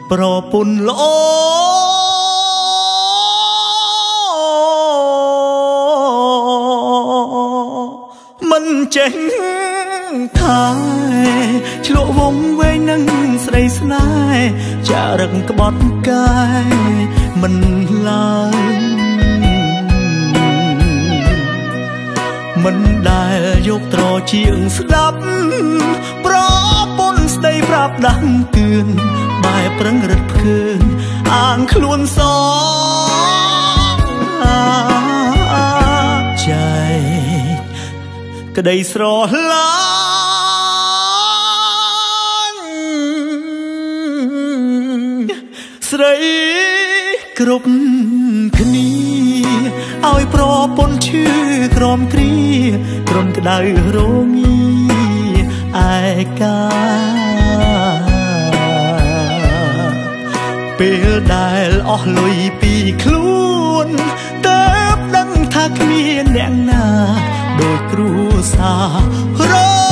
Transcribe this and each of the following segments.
ប្រពន្ធល្អមិនចេះថាឆ្លក់វងវែងនឹងស្រីស្នេហ៍ចារឹកក្បត់កាយមិនឡើងមិនដែលយកត្រជាងស្ដាប់ប្រពន្ធស្ដីប្រាប់ដាំគឿនបែបប្រឹងរឹតភឿនអាងខ្លួនសចែកក្តីស្រឡាញ់ស្រីគ្រប់គ្នាឲ្យប្រពន្ធឈឺក្រំគ្រាក្រំក្តៅរងាឯកាពេលដែលអស់លុយពីខ្លួនតើបដឹងថាគ្មានអ្នកណាដូចគ្រួសារ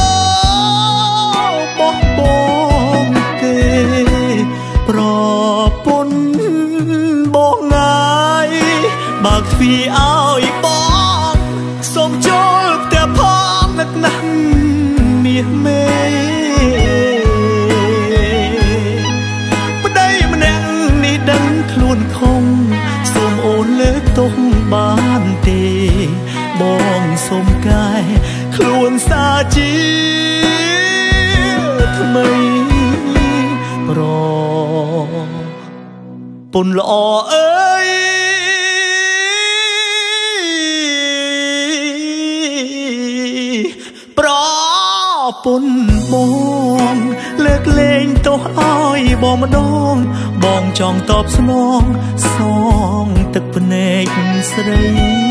របស់បងទេប្រពន្ធបងងាយបើកទ្វារឲ្យបងសូមចូលផ្ទះផងនឹកណាស់មាសមេប្តីម្នាក់នេះដឹងខ្លួនខំសូមអូនលើកទោសបានទេបងសូមកែខ្លួនសាជាថ្មីប្រពន្ធល្អអើយប្រពន្ធបងលើកលែងទោសឲ្យបងម្ដងបងចង់តបស្នងសងទឹកភ្នែកស្រី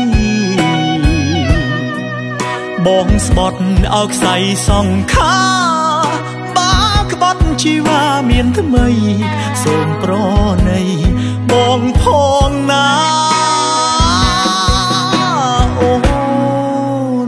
បងស្បត់ឲ្យខ្សែសង្ខាបាក្បត់ជីវ៉ាមានថ្មីសូមប្រណីបងផងណាអូន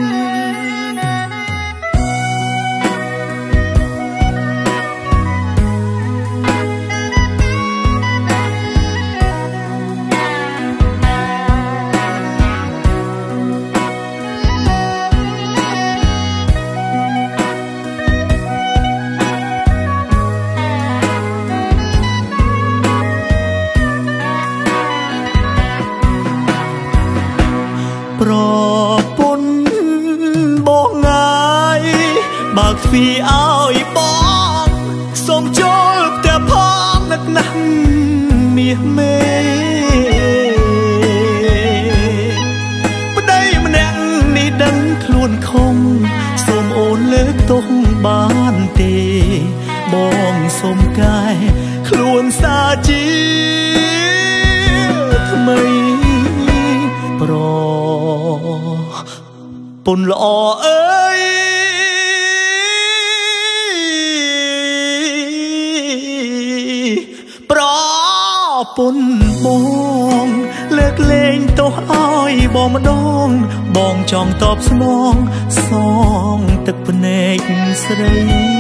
ប្រពន្ធបងងាយបើកទ្វារឲ្យបងសូមចូលផ្ទះផងនឹកណាស់មាសមេប្តីម្នាក់នេះដឹងខ្លួនខំសូមអូនលើកទោសបានទេបងសូមកែខ្លួនសាជាថ្មីប្រពន្ធល្អអើយប្រពន្ធបងលើកលែងទោសឲ្យបងម្ដងបងចង់តបស្នងសងទឹកភ្នែកស្រី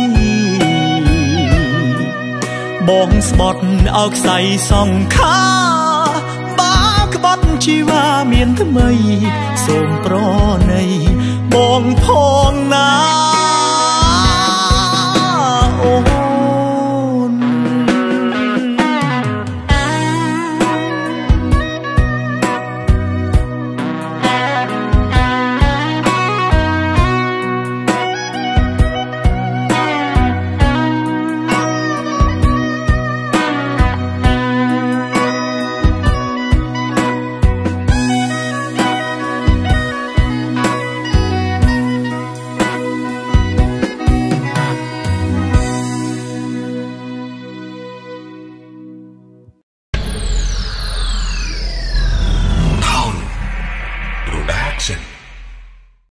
បងស្បត់ឲ្យខ្សែសង្ខាក្បត់ជីវ៉ាមានថ្មីសូមប្រណីបងផងណា